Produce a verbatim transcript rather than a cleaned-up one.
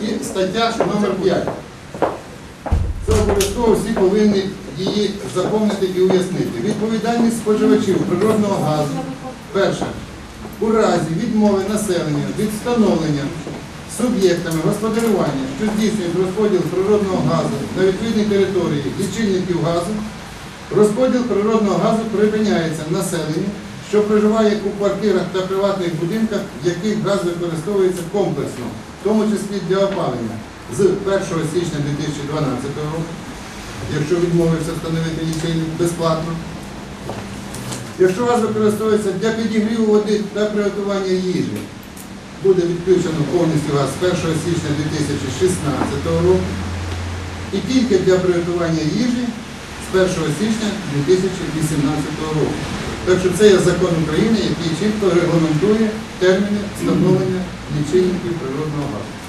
І стаття номер п'ять. Це обов'язково всі повинні її заповнити і уяснити. Відповідальність споживачів природного газу. Перше. У разі відмови населення від встановлення суб'єктами господарювання, що здійснюють розподіл природного газу на відповідній території лічильників газу, розподіл природного газу припиняється населенню, що проживає у квартирах та приватних будинках, в яких газ використовується комплексно, в тому числі для опалення, з першого січня дві тисячі дванадцятого року, якщо відмовився встановити лічильник безплатно. Якщо газ використовується для підігріву води та приготування їжі, буде відключено повністю газ з першого січня дві тисячі шістнадцятого року і тільки для приготування їжі з першого січня дві тисячі вісімнадцятого року. Так що це є закон України, який чітко регламентує терміни встановлення лічильників природного газу.